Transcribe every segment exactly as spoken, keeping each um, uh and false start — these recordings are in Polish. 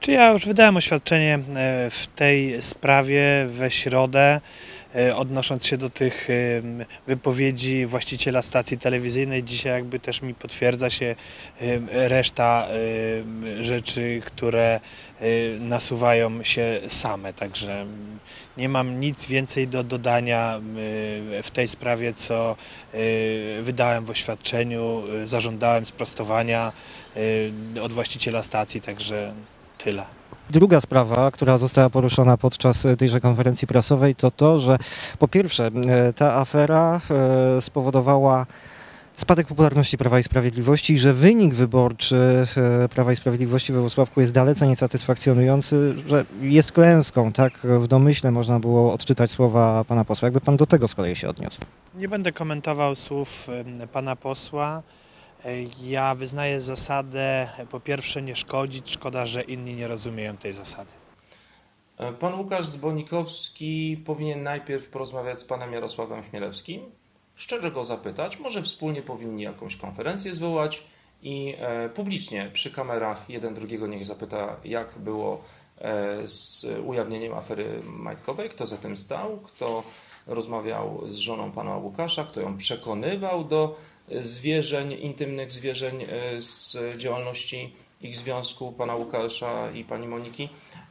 Czy ja już wydałem oświadczenie w tej sprawie we środę, odnosząc się do tych wypowiedzi właściciela stacji telewizyjnej. Dzisiaj jakby też mi potwierdza się reszta rzeczy, które nasuwają się same. Także nie mam nic więcej do dodania w tej sprawie, co wydałem w oświadczeniu. Zażądałem sprostowania od właściciela stacji, także tyle. Druga sprawa, która została poruszona podczas tejże konferencji prasowej, to to, że po pierwsze ta afera spowodowała spadek popularności Prawa i Sprawiedliwości i że wynik wyborczy Prawa i Sprawiedliwości we Włocławku jest dalece niesatysfakcjonujący, że jest klęską. Tak w domyśle można było odczytać słowa pana posła. Jakby pan do tego z kolei się odniósł? Nie będę komentował słów pana posła. Ja wyznaję zasadę, po pierwsze, nie szkodzić, szkoda, że inni nie rozumieją tej zasady. Pan Łukasz Zbonikowski powinien najpierw porozmawiać z panem Jarosławem Chmielewskim, szczerze go zapytać, może wspólnie powinni jakąś konferencję zwołać i e, publicznie przy kamerach jeden drugiego niech zapyta, jak było e, z ujawnieniem afery majtkowej, kto za tym stał, kto rozmawiał z żoną pana Łukasza, kto ją przekonywał do zwierzeń, intymnych zwierzeń z działalności ich związku, pana Łukasza i pani Moniki.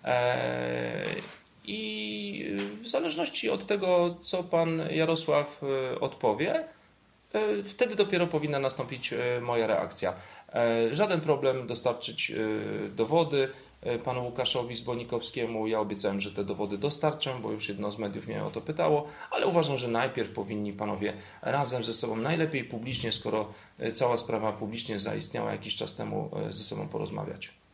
I w zależności od tego, co pan Jarosław odpowie, wtedy dopiero powinna nastąpić moja reakcja. Żaden problem dostarczyć dowody panu Łukaszowi Zbonikowskiemu. Ja obiecałem, że te dowody dostarczę, bo już jedno z mediów mnie o to pytało, ale uważam, że najpierw powinni panowie razem ze sobą, najlepiej publicznie, skoro cała sprawa publicznie zaistniała jakiś czas temu, ze sobą porozmawiać.